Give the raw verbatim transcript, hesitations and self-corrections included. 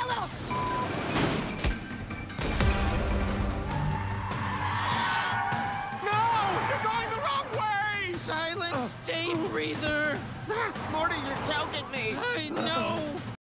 a little sh... No! You're going the wrong way! Silent, stay breather. Morty, you're choking me! I know.